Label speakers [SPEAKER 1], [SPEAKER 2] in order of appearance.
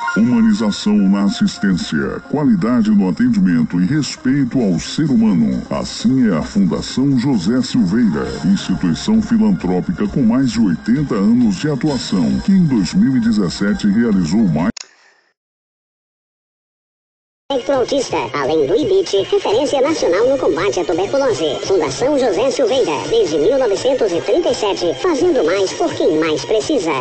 [SPEAKER 1] Humanização na assistência, qualidade no atendimento e respeito ao ser humano. Assim é a Fundação José Silveira, instituição filantrópica com mais de 80 anos de atuação, que em 2017 realizou mais...
[SPEAKER 2] Espectro Autista, além do IBIT, referência nacional no combate à tuberculose. Fundação José Silveira, desde 1937, fazendo mais por quem mais precisa.